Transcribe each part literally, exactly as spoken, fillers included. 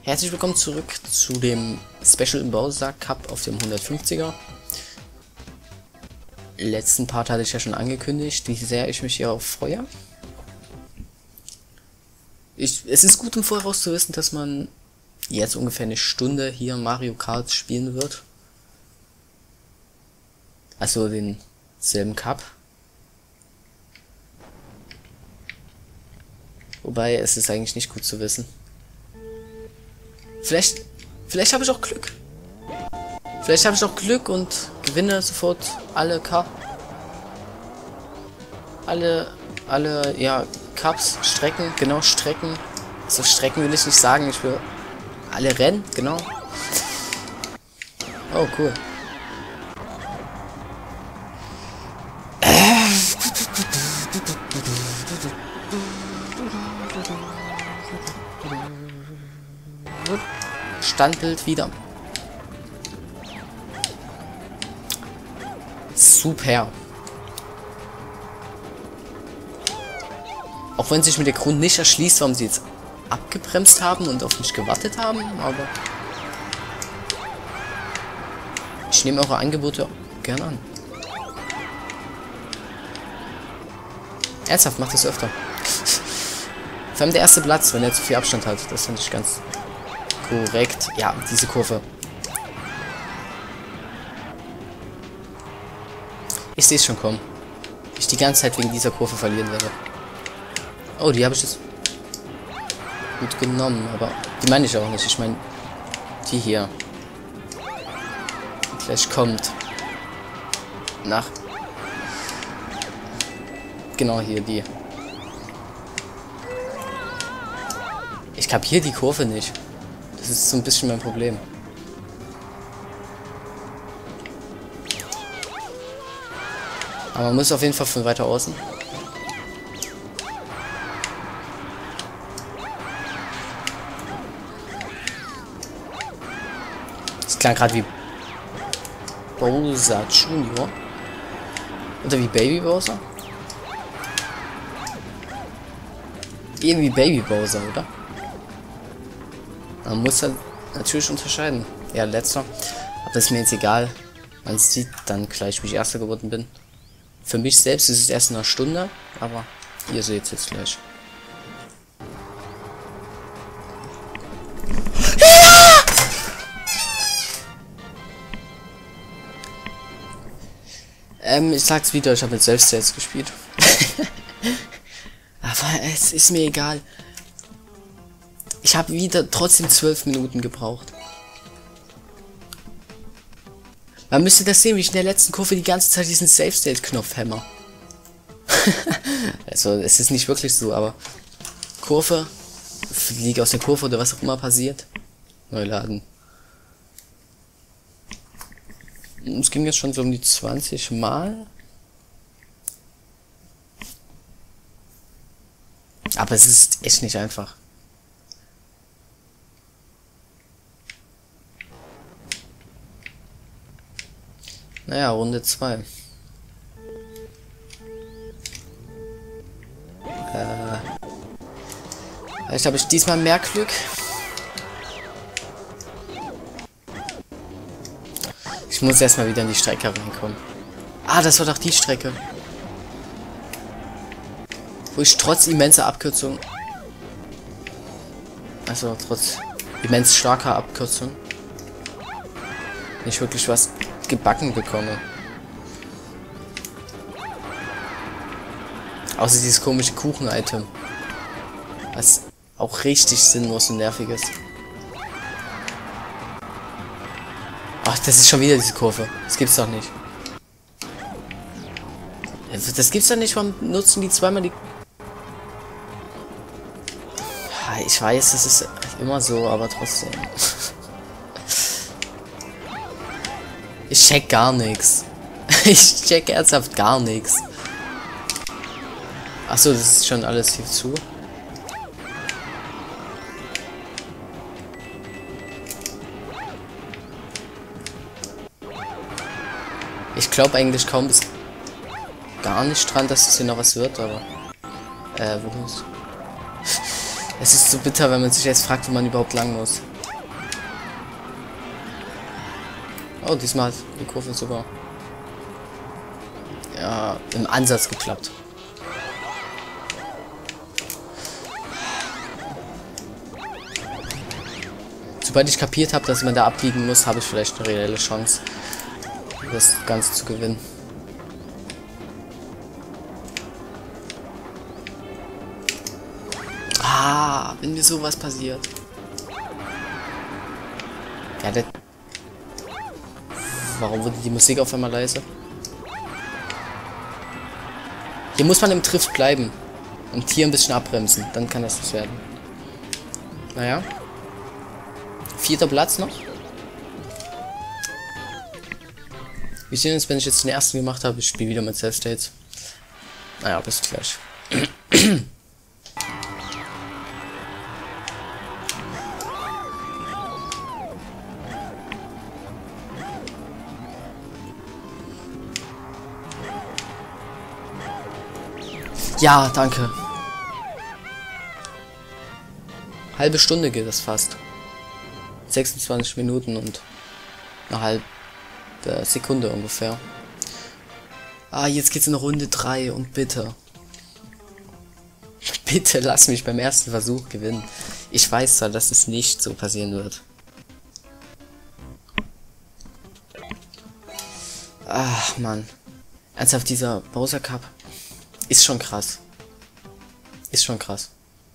Herzlich willkommen zurück zu dem Special Bowser Cup auf dem hundertfünfziger. Letzten Part hatte ich ja schon angekündigt, wie sehr ich mich hierauf freue. Ich, es ist gut im Voraus zu wissen, dass man jetzt ungefähr eine Stunde hier Mario Kart spielen wird. Also denselben Cup. Wobei, es ist eigentlich nicht gut zu wissen. Vielleicht, vielleicht habe ich auch Glück. Vielleicht habe ich auch Glück und gewinne sofort alle Cup. Alle, alle, ja, Cups, Strecken, genau, Strecken. So Strecken will ich nicht sagen, ich will alle Rennen, genau. Oh, cool. Standbild wieder. Super. Auch wenn sich mir der Grund nicht erschließt, warum sie jetzt abgebremst haben und auf mich gewartet haben, aber ich nehme eure Angebote gerne an. Ernsthaft, macht das öfter. Vor allem der erste Platz, wenn er zu viel Abstand hat, das finde ich ganz korrekt. Ja, diese Kurve. Ich sehe es schon kommen. Ich die ganze Zeit wegen dieser Kurve verlieren werde. Oh, die habe ich jetzt gut genommen, aber die meine ich auch nicht. Ich meine die hier. Die gleich kommt. Nach. Genau hier, die. Ich kapiere die Kurve nicht. Das ist so ein bisschen mein Problem. Aber man muss auf jeden Fall von weiter außen. Das klang gerade wie Bowser Junior Oder wie Baby Bowser? Irgendwie Baby Bowser, oder? Man muss halt natürlich unterscheiden. Ja, letzter. Aber ist mir jetzt egal. Man sieht dann gleich, wie ich Erster geworden bin. Für mich selbst ist es erst in einer Stunde, aber ihr seht es jetzt gleich. Ja! ähm, ich sag's wieder, ich habe mit selbst jetzt gespielt. Aber es ist mir egal. Ich habe wieder trotzdem zwölf Minuten gebraucht. Man müsste das sehen, wie ich in der letzten Kurve die ganze Zeit diesen Save-State-Knopf hämmer. Also, es ist nicht wirklich so, aber Kurve, fliege aus der Kurve oder was auch immer passiert. Neu laden. Es ging jetzt schon so um die zwanzig Mal. Aber es ist echt nicht einfach. Naja, Runde zwei. Äh, vielleicht habe ich diesmal mehr Glück. Ich muss erstmal wieder in die Strecke reinkommen. Ah, das war doch die Strecke. Wo ich trotz immenser Abkürzung, also trotz immens starker Abkürzung, nicht wirklich was gebacken bekomme. Außer dieses komische Kuchen-Item. Was auch richtig sinnlos und nervig ist. Ach, das ist schon wieder diese Kurve. Das gibt's doch nicht. Das gibt's doch nicht, warum nutzen die zweimal die... Ich weiß, das ist immer so, aber trotzdem. Ich check gar nichts. Ich check ernsthaft gar nichts. Achso, das ist schon alles hier zu. Ich glaube eigentlich kaum bis gar nicht dran, dass es hier noch was wird, aber... Äh, wo ist... Es ist so bitter, wenn man sich jetzt fragt, wo man überhaupt lang muss. Oh, diesmal hat die Kurve sogar ja im Ansatz geklappt. Sobald ich kapiert habe, dass man da abbiegen muss, habe ich vielleicht eine reelle Chance, das Ganze zu gewinnen. Ah, wenn mir sowas passiert. Ja, der Warum wurde die Musik auf einmal leise? Hier muss man im Trift bleiben. Und hier ein bisschen abbremsen. Dann kann das was werden. Naja. Vierter Platz noch. Wir sehen uns, wenn ich jetzt den ersten gemacht habe. Ich spiele wieder mit Self-States. Naja, bis gleich. Ja, danke. Halbe Stunde geht das fast. sechsundzwanzig Minuten und eine halbe Sekunde ungefähr. Ah, jetzt geht's in Runde drei und bitte. Bitte lass mich beim ersten Versuch gewinnen. Ich weiß zwar, dass es nicht so passieren wird. Ach, Mann. Ernsthaft, dieser Bowser Cup ist schon krass. Ist schon krass.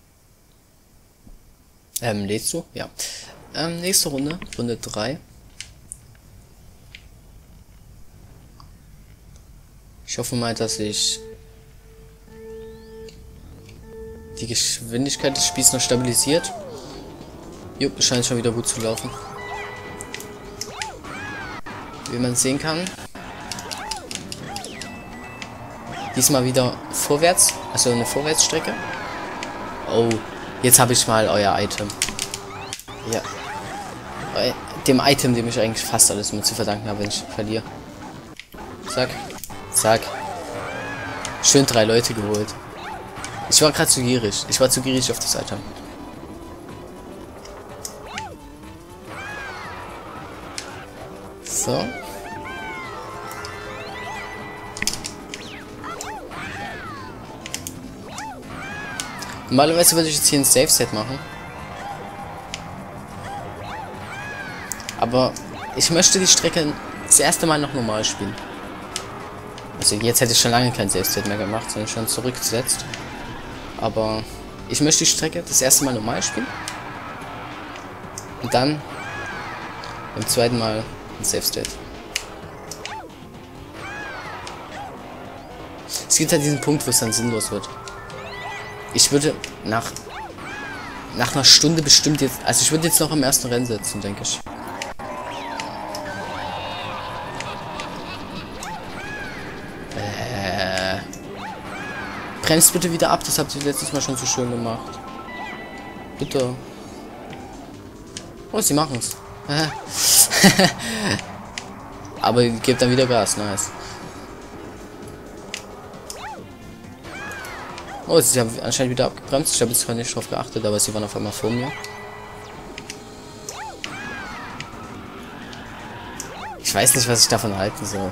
Ähm, lädst du? Ja. Ähm, nächste Runde. Runde drei. Ich hoffe mal, dass ich die Geschwindigkeit des Spiels noch stabilisiert. Jo, scheint schon wieder gut zu laufen. Wie man sehen kann. Diesmal wieder vorwärts, also eine Vorwärtsstrecke. Oh, jetzt habe ich mal euer Item. Ja. Dem Item, dem ich eigentlich fast alles mit zu verdanken habe, wenn ich verliere. Zack. Zack. Schön drei Leute geholt. Ich war gerade zu gierig. Ich war zu gierig auf das Item. So. Normalerweise würde ich jetzt hier ein Save-Set machen. Aber ich möchte die Strecke das erste Mal noch normal spielen. Also jetzt hätte ich schon lange kein Save-Set mehr gemacht, sondern schon zurückgesetzt. Aber ich möchte die Strecke das erste Mal normal spielen. Und dann beim zweiten Mal ein Save-State. Es gibt halt diesen Punkt, wo es dann sinnlos wird. Ich würde nach nach einer Stunde bestimmt jetzt, also ich würde jetzt noch im ersten Rennen setzen, denke ich. Äh, bremst bitte wieder ab, das habt ihr letztes Mal schon so schön gemacht. Bitte. Oh, sie machen es. Aber ihr gebt dann wieder Gas, nice. Oh, sie haben anscheinend wieder abgebremst. Ich habe jetzt zwar nicht drauf geachtet, aber sie waren auf einmal vor mir. Ich weiß nicht, was ich davon halten soll.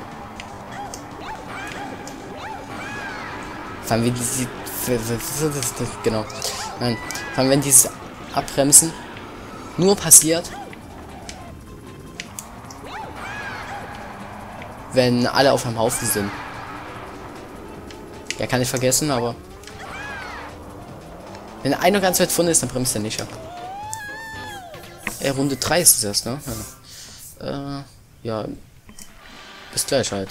Vor allem, wie die... Genau. Nein. Vor allem, wenn dieses Abbremsen nur passiert, wenn alle auf einem Haufen sind. Ja, kann ich vergessen, aber... Wenn einer ganz weit vorne ist, dann bremst er nicht ab. Ja, Runde drei ist es erst, ne? Ja. Äh, ja. Bis gleich halt.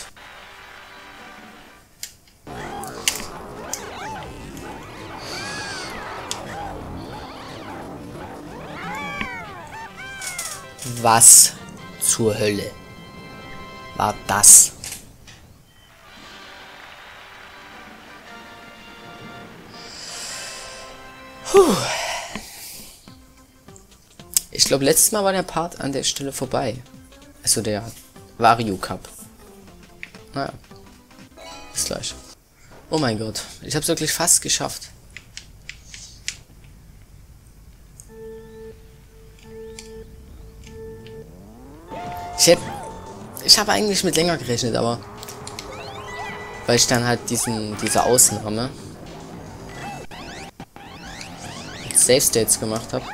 Was zur Hölle war das? Puh. Ich glaube, letztes Mal war der Part an der Stelle vorbei. Also der Wario Cup. Naja. Bis gleich. Oh mein Gott. Ich habe es wirklich fast geschafft. Ich hätte ich habe eigentlich mit länger gerechnet, aber weil ich dann halt diesen diese Ausnahme mit Save States gemacht habe.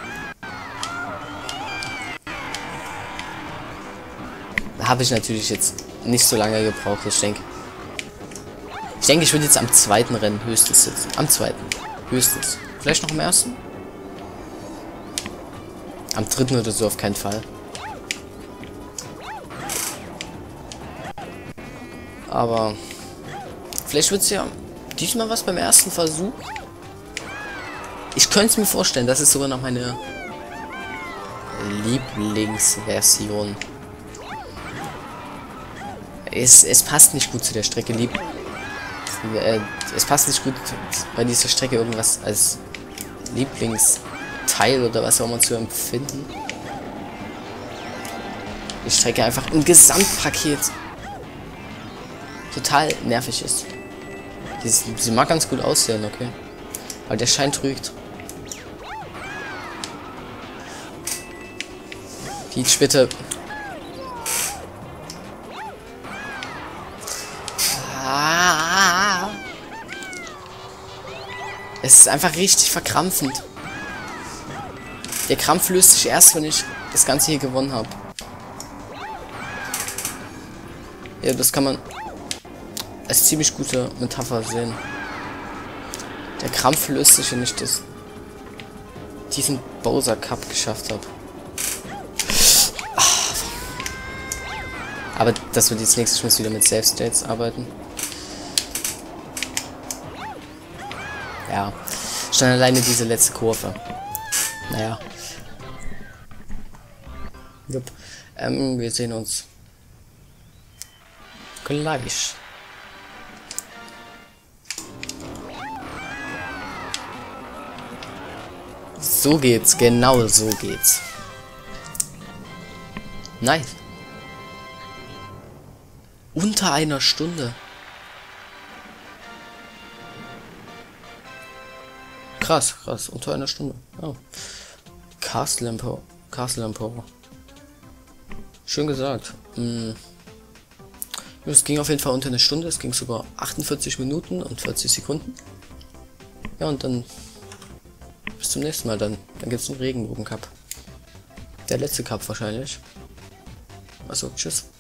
Habe ich natürlich jetzt nicht so lange gebraucht. Ich denke, ich denke, ich würde jetzt am zweiten Rennen höchstens sitzen. Am zweiten höchstens. Vielleicht noch am ersten. Am dritten oder so auf keinen Fall. Aber vielleicht wird es ja diesmal was beim ersten Versuch. Ich könnte es mir vorstellen, das ist sogar noch meine Lieblingsversion. Es, es passt nicht gut zu der Strecke, lieb. Äh, es passt nicht gut bei dieser Strecke irgendwas als Lieblingsteil oder was auch immer zu empfinden. Die Strecke einfach im Gesamtpaket total nervig ist. Sie, sie mag ganz gut aussehen, okay. Aber der Schein trügt. Peach, bitte. Ah. Es ist einfach richtig verkrampfend. Der Krampf löst sich erst, wenn ich das Ganze hier gewonnen habe. Ja, das kann man als ziemlich gute Metapher sehen. Der Krampf löst sich, wenn ich das, diesen Bowser Cup geschafft habe. Aber das wird jetzt nächstes Mal wieder mit Save States arbeiten. Ja, schon alleine diese letzte Kurve. Naja. Jupp. Ähm, wir sehen uns gleich. So geht's, genau so geht's. Nice. Unter einer Stunde. Krass, krass, unter einer Stunde. Oh. Castle Emperor. Castle Emperor. Schön gesagt. Hm. Es ging auf jeden Fall unter eine Stunde. Es ging sogar achtundvierzig Minuten und vierzig Sekunden. Ja, und dann bis zum nächsten Mal. Dann, dann gibt es einen Regenbogen Cup. Der letzte Cup wahrscheinlich. Also, tschüss.